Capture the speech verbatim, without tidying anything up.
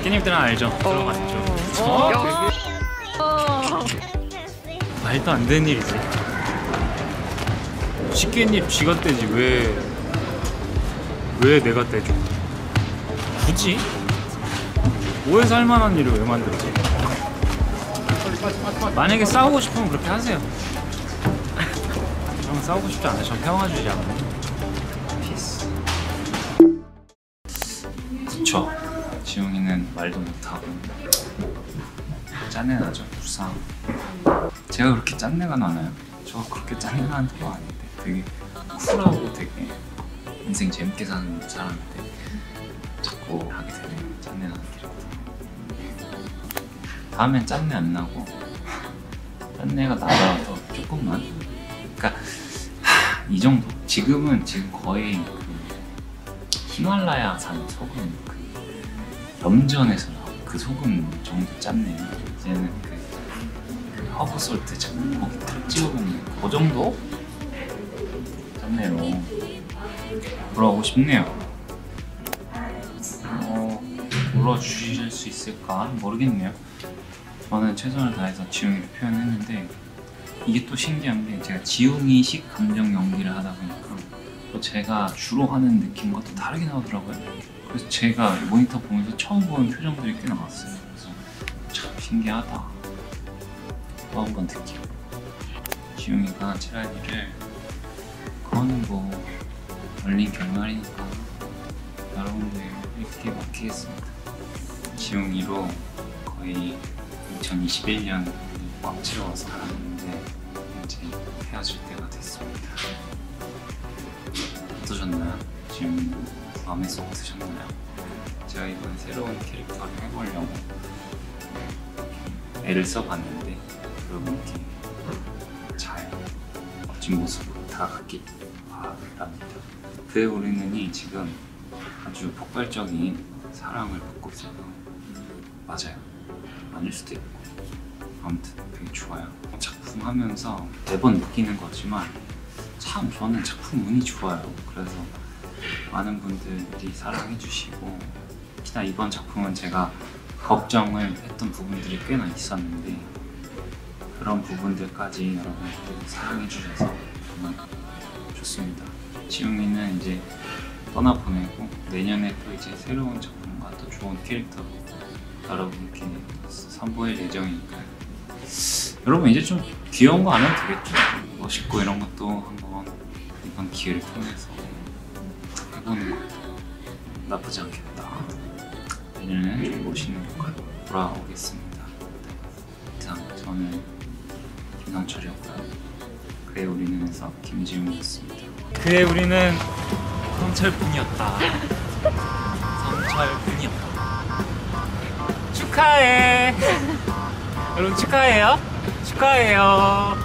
깻잎들은 알죠? 들어갔죠. 어? 말도 안 되는 일이지. 식깻잎 쥐가 떼지 왜 왜 내가 떼줘? 굳이? 오해서 할 만한 일을 왜 만들지? 만약에 싸우고 싶으면 그렇게 하세요. 저는 싸우고 싶지 않아요. 전 평화주의자. 피스. 그쵸. 지웅이는 말도 못하고 짠내나죠. 불쌍하고. 제가 그렇게 짠내가 나나요? 저 그렇게 짠내 나는 거 아닌데 되게 쿨하고 되게 인생 재밌게 사는 사람인데 자꾸 하게 되네. 짠내 나는 캐릭터. 다음엔 짠내 안 나고 짠내가 나더라도 조금만, 그러니까 하, 이 정도. 지금은 지금 거의 그 히말라야산 소금, 그 염전에서 나온 그 소금 정도 짠내요. 이제는 그, 그 허브 솔트 고기 탁 찍어 먹는 그 정도 짠내로 돌아오고 싶네요. 어, 불러주실 수 있을까 모르겠네요. 저는 최선을 다해서 지웅이를 표현했는데 이게 또 신기한 게 제가 지웅이식 감정 연기를 하다 보니까 또 제가 주로 하는 느낌과 또 다르게 나오더라고요. 그래서 제가 모니터 보면서 처음 보는 표정들이 꽤 나왔어요. 그래서 참 신기하다. 또 한 번 듣기로 지웅이가 칠할일을 그거는 뭐 열린 결말이니까 여러분들 이렇게 맡기겠습니다. 지웅이로 거의 이천이십일 년 꽉 채워서 살았는데 이제 헤어질 때가 됐습니다. 어떠셨나요? 지금 마음에 쏙 드셨나요? 제가 이번에 새로운 캐릭터를 해보려고 애를 써봤는데 여러분께 잘 멋진 모습으로 다가갔길 바랍니다. 그의 우리는이 지금 아주 폭발적인 사랑을 받고 있어요. 맞아요. 아닐 수도 있고 아무튼 되게 좋아요. 작품 하면서 매번 느끼는 거지만 참 저는 작품 운이 좋아요. 그래서 많은 분들이 사랑해 주시고, 특히나 이번 작품은 제가 걱정을 했던 부분들이 꽤나 있었는데 그런 부분들까지 여러분들이 사랑해 주셔서 정말 좋습니다. 지웅이는 이제 떠나보내고 내년에 또 이제 새로운 작품과 또 좋은 캐릭터로 여러분께 선보일 예정이니까요. 여러분 이제 좀 귀여운 거 안 해도 되겠죠? 멋있고 이런 것도 한번 이번 기회를 통해서 해보는 것도 나쁘지 않겠다. 내년에 좀 멋있는 역할로 돌아오겠습니다. 이상 저는 김상철이었고요. 그의 우리는에서 김지웅이었습니다. 그의 우리는 성철뿐이었다. 성철뿐이었다. 축하해. 여러분 축하해요. 축하해요.